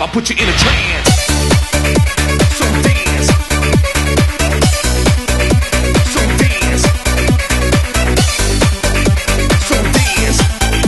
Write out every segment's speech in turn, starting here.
put you in a trance. So dance. So dance. So dance.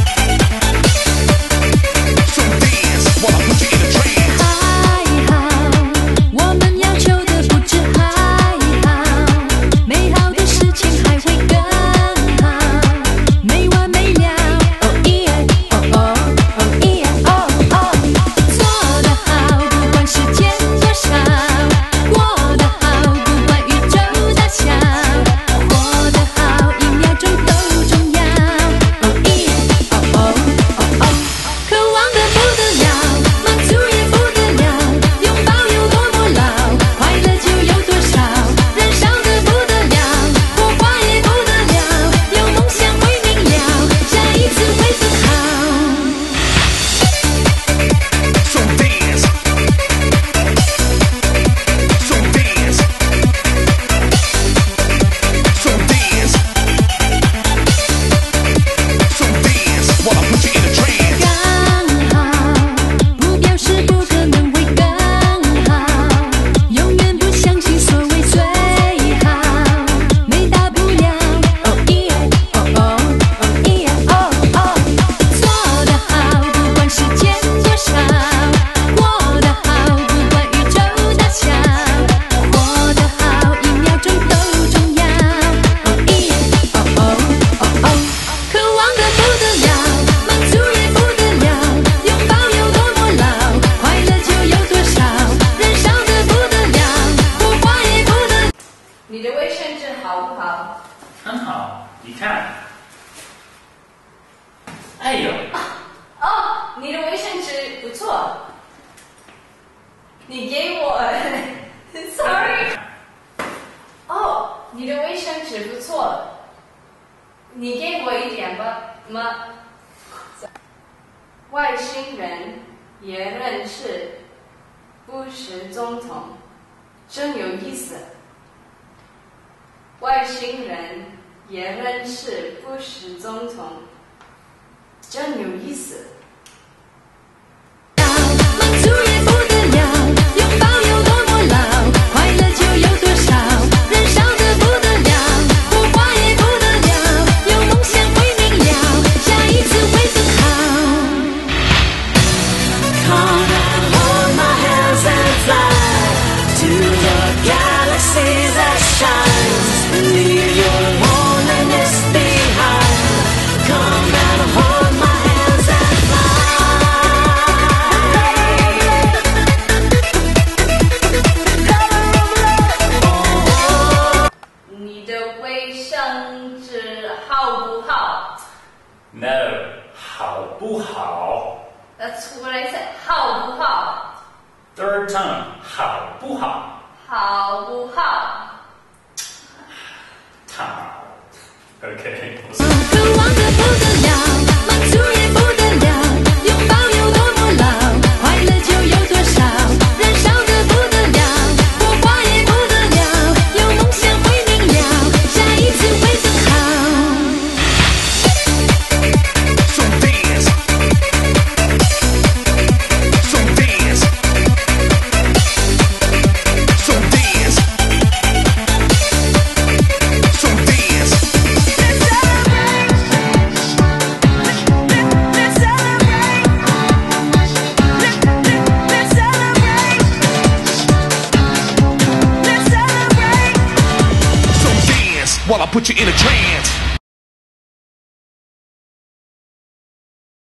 So dance while I put you in a trance. 还好，我们要求的不止还好，美好的事情还会更好，没完没了。哦耶，哦哦，哦耶，哦哦，做得好，不管时间多少，过得好，不管宇宙大小，活得好，一秒钟都重要。哦耶，哦哦，哦哦，渴望的不得了，满足也不得了，拥抱有多么牢，快乐就有多少，燃烧的不得了，火花也不得了，有梦想会明了，下一次会更好。 So dance. So dance. So dance. So dance while I put you in a trance. 刚好，不表示不可能会更好，永远不相信所谓最好，没大不了。哦耶，哦哦，哦耶，哦哦，做得好，不管时间多少，过得好，不管宇宙大小，活得好，一秒钟都重要。哦耶，哦哦，哦哦，渴望的不得了，满足也不得了，拥抱有多么牢，快乐就有多少，燃烧的不得了，火花也不得。 你的卫生纸好不好？ 很好，你看。哎呦， 哦，你的卫生纸不错。你给我，sorry。哦，你的卫生纸不错。你给我一点吧吗？外星人也认识布什总统，真有意思。外星人也认识布什总统，真有意思。 满足也不得了，拥抱有多么牢，快乐就有多少，燃烧的不得了，火花也不得了，有梦想会明了，下一次会更好。 Come and hold my hands and fly to the galaxy that shines and leave your loneliness behind. Come and hold my hands and fly. 你的卫生纸好不好 No， 好不好 ？That's what I said。好不好？ ？Third time， 好不好？ 好不好？ 好。OK。 渴望的不得了，满足也不得了，拥抱有多么牢，快乐就有多少，燃烧的不得了，火花也不得了，有梦想会明了，下一次会更好。 So dance. So dance. So dance. So dance. Let's celebrate. Let's celebrate. Let's celebrate. Let's celebrate. So dance while I put you in a trance.